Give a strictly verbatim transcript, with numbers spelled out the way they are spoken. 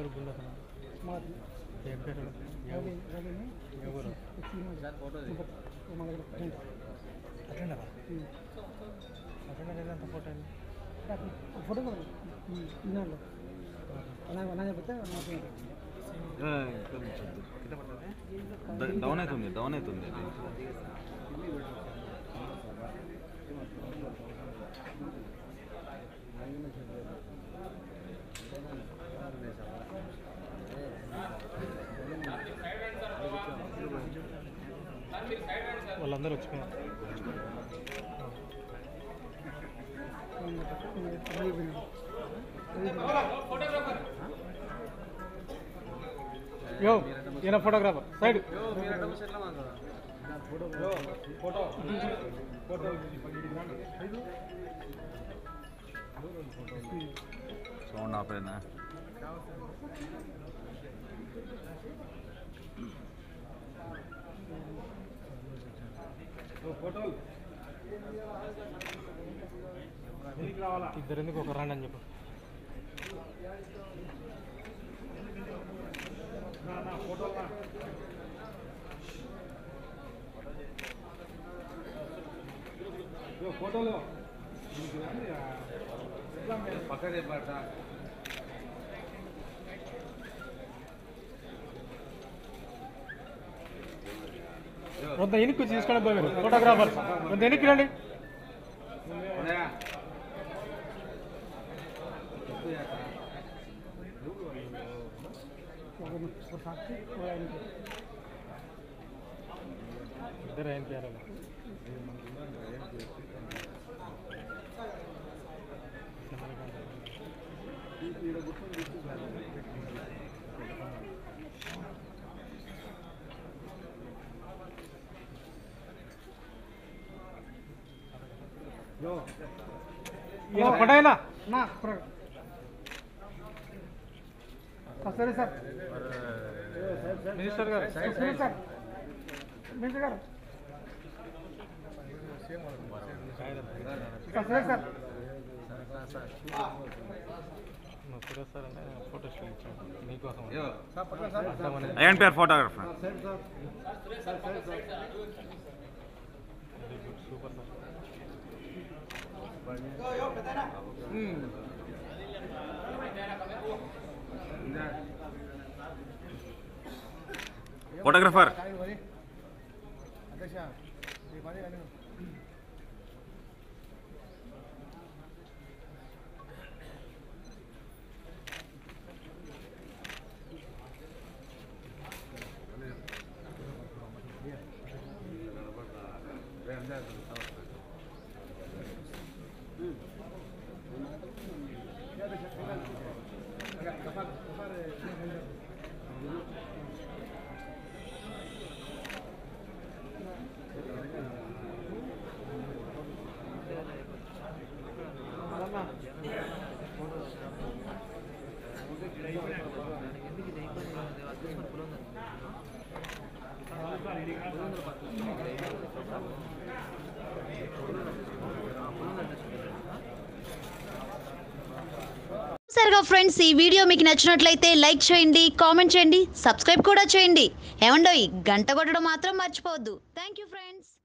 Photo down అవుతుంది down అవుతుంది వాళ్ళందరూ వచ్చిపోయారు. యో ఈయన ఫోటోగ్రాఫర్ సైడ్ సౌండ్ ఆపేనా ఇద్దరు ఎందుకు ఒక రండి అని చెప్పు. ఫోటోలో పక్కనే పాట కొంత ఎనికి తీసుకొని పోయారు ఫోటోగ్రాఫర్ కొంత ఎనికి రండి. ఇద్దరు ఏం చేయాలి పడాయినా సరే సార్ మినిస్టర్ గారు సార్ మినిస్టర్ గారు సరే సార్ సార్ అంటే ఫోటో స్టిల్ ఇచ్చాను మీకోసం ఏం పేరు photographer very good super sir. Photographer సరిగా ఫ్రెండ్స్, ఈ వీడియో మీకు నచ్చినట్లయితే లైక్ చేయండి, కామెంట్ చేయండి, సబ్స్క్రైబ్ కూడా చేయండి. ఏమండోయ్ గంట కొట్టడం మాత్రం మర్చిపోవద్దు. Thank you friends.